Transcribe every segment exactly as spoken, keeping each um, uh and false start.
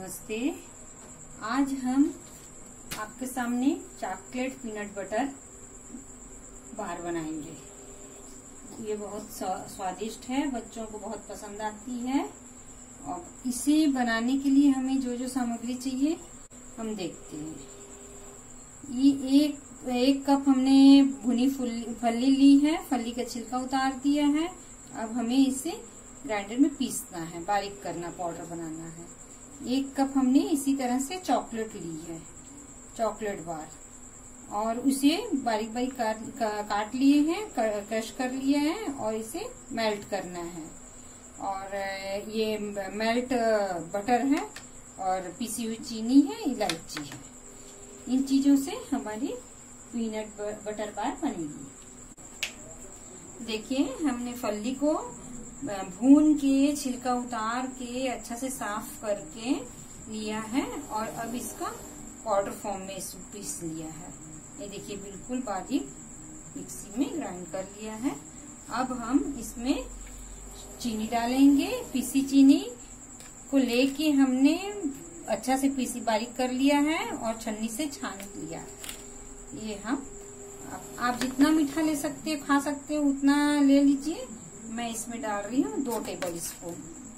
नमस्ते। आज हम आपके सामने चॉकलेट पीनट बटर बार बनाएंगे। ये बहुत स्वादिष्ट है, बच्चों को बहुत पसंद आती है। और इसे बनाने के लिए हमें जो जो सामग्री चाहिए हम देखते हैं। ये एक एक कप हमने भुनी फली ली है, फली का छिलका उतार दिया है। अब हमें इसे ग्राइंडर में पीसना है, बारीक करना, पाउडर बनाना है। एक कप हमने इसी तरह से चॉकलेट ली है, चॉकलेट बार, और उसे बारीक बारीक काट, काट लिए हैं, क्रश कर लिया है और इसे मेल्ट करना है। और ये मेल्ट बटर है और पिसी हुई चीनी है, इलायची है। इन चीजों से हमारी पीनट बटर बार बनेगी। देखिए, हमने फली को भून के, छिलका उतार के, अच्छा से साफ करके लिया है और अब इसका पाउडर फॉर्म में पीस लिया है। ये देखिए, बिल्कुल बारीक मिक्सी में ग्राइंड कर लिया है। अब हम इसमें चीनी डालेंगे। पीसी चीनी को लेके हमने अच्छा से पीसी बारीक कर लिया है और छन्नी से छान लिया है। ये हम आप जितना मीठा ले सकते हो, खा सकते हो, उतना ले लीजिए। मैं इसमें डाल रही हूँ दो टेबल स्पून।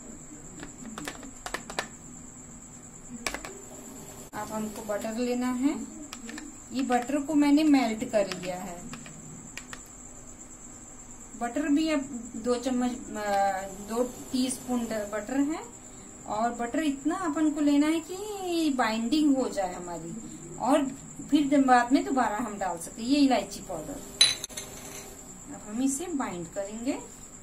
अब हमको बटर लेना है। ये बटर को मैंने मेल्ट कर लिया है। बटर भी अब दो चम्मच, दो टीस्पून बटर है। और बटर इतना अपन को लेना है कि बाइंडिंग हो जाए हमारी, और फिर बाद में दोबारा हम डाल सकते हैं। ये इलायची पाउडर। अब हम इसे बाइंड करेंगे।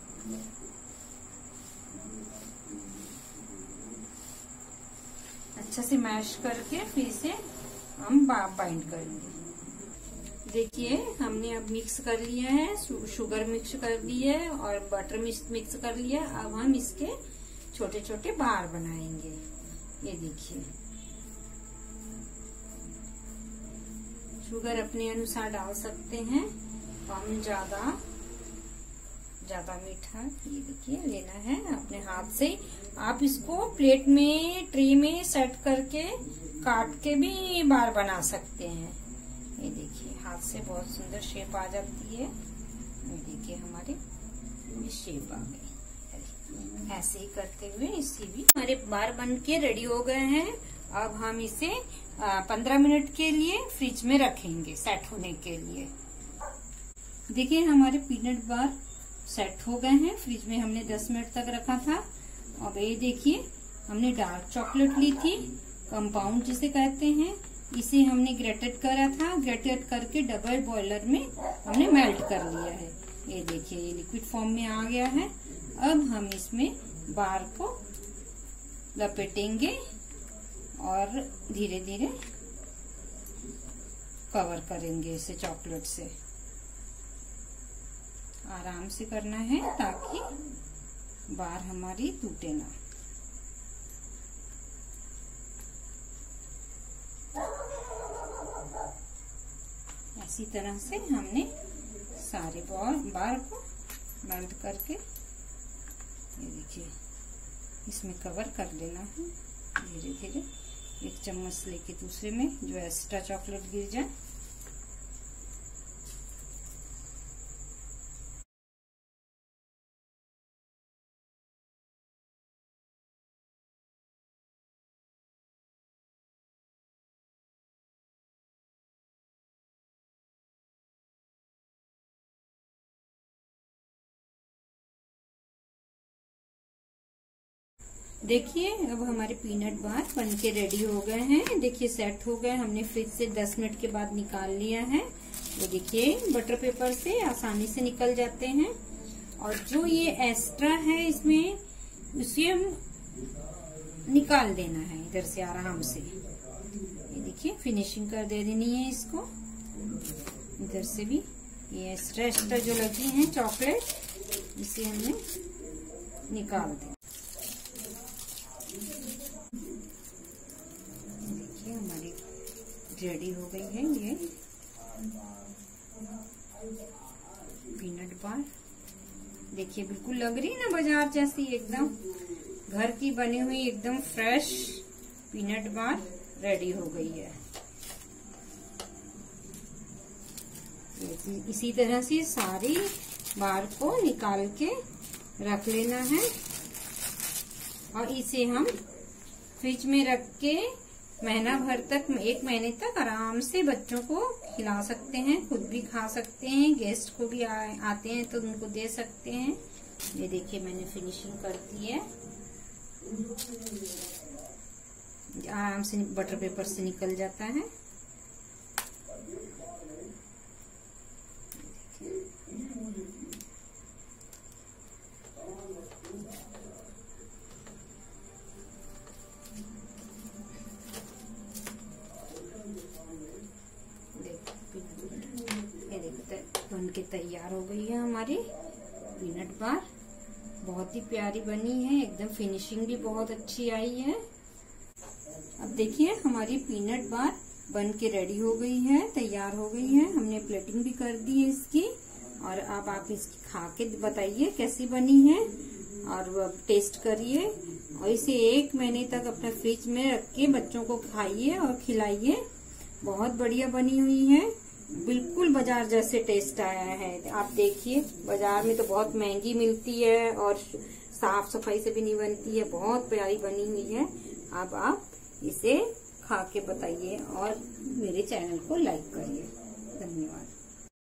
अच्छा से मैश करके फिर इसे हम बाइंड करेंगे। देखिए, हमने अब मिक्स कर लिया है, शुगर मिक्स कर दी है और बटर मिक्स कर लिया। अब हम इसके छोटे छोटे बार बनाएंगे। ये देखिए, शुगर अपने अनुसार डाल सकते हैं, कम ज्यादा, ज्यादा मीठा। ये देखिए, लेना है अपने हाथ से। आप इसको प्लेट में, ट्रे में सेट करके काट के भी बार बना सकते हैं। ये देखिए, हाथ से बहुत सुंदर शेप आ जाती है। ये देखिए, हमारी शेप आ गई। ऐसे ही करते हुए इसी भी हमारे बार बन के रेडी हो गए हैं। अब हम इसे पंद्रह मिनट के लिए फ्रिज में रखेंगे सेट होने के लिए। देखिए, हमारे पीनट बार सेट हो गए हैं। फ्रिज में हमने दस मिनट तक रखा था। अब ये देखिए, हमने डार्क चॉकलेट ली थी, कंपाउंड जिसे कहते हैं। इसे हमने ग्रेटेड करा था। ग्रेटेड करके डबल बॉयलर में हमने मेल्ट कर लिया है। ये देखिए, ये लिक्विड फॉर्म में आ गया है। अब हम इसमें बार को लपेटेंगे और धीरे धीरे कवर करेंगे इसे चॉकलेट से। आराम से करना है ताकि बार हमारी टूटे ना। इसी तरह से हमने सारे बार को मेल्ट करके, ये देखिए, इसमें कवर कर लेना है। धीरे धीरे एक चम्मच लेके दूसरे में, जो एक्स्ट्रा चॉकलेट गिर जाए। देखिए, अब हमारे पीनट बार बन के रेडी हो गए हैं। देखिए, सेट हो गए। हमने फ्रिज से दस मिनट के बाद निकाल लिया है। ये देखिए, बटर पेपर से आसानी से निकल जाते हैं। और जो ये एक्स्ट्रा है इसमें, उसे हम निकाल देना है इधर से आराम से। ये देखिए, फिनिशिंग कर दे देनी है इसको। इधर से भी ये एक्स्ट्रा एक्स्ट्रा जो लगी है चॉकलेट, इसे हमने निकाल दें। देखिए, हमारी रेडी हो गई है ये पीनट बार। देखिए, बिल्कुल लग रही है ना बाजार जैसी, एकदम घर की बनी हुई, एकदम फ्रेश पीनट बार रेडी हो गई है। इसी तरह से सारी बार को निकाल के रख लेना है और इसे हम फ्रिज में रख के महीना भर तक, एक महीने तक आराम से बच्चों को खिला सकते हैं, खुद भी खा सकते हैं, गेस्ट को भी आ, आते हैं तो उनको दे सकते हैं। ये देखिए मैंने फिनिशिंग कर दी है, आराम से बटर पेपर से निकल जाता है। बन के तैयार हो गई है हमारी पीनट बार। बहुत ही प्यारी बनी है, एकदम फिनिशिंग भी बहुत अच्छी आई है। अब देखिए हमारी पीनट बार बन के रेडी हो गई है, तैयार हो गई है। हमने प्लेटिंग भी कर दी है इसकी। और अब आप इसकी खा के बताइए कैसी बनी है और टेस्ट करिए और इसे एक महीने तक अपने फ्रिज में रख के बच्चों को खाइए और खिलाइए। बहुत बढ़िया बनी हुई है, बिल्कुल बाजार जैसे टेस्ट आया है। आप देखिए बाजार में तो बहुत महंगी मिलती है और साफ सफाई से भी नहीं बनती है। बहुत प्यारी बनी हुई है। अब आप इसे खा के बताइए और मेरे चैनल को लाइक करिए। धन्यवाद।